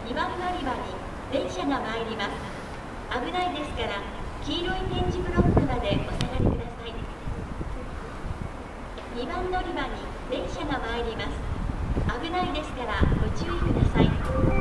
2番乗り場に電車が参ります。危ないですから、黄色い点字ブロックまでお下がりください。2番乗り場に電車が参ります。危ないですからご注意ください。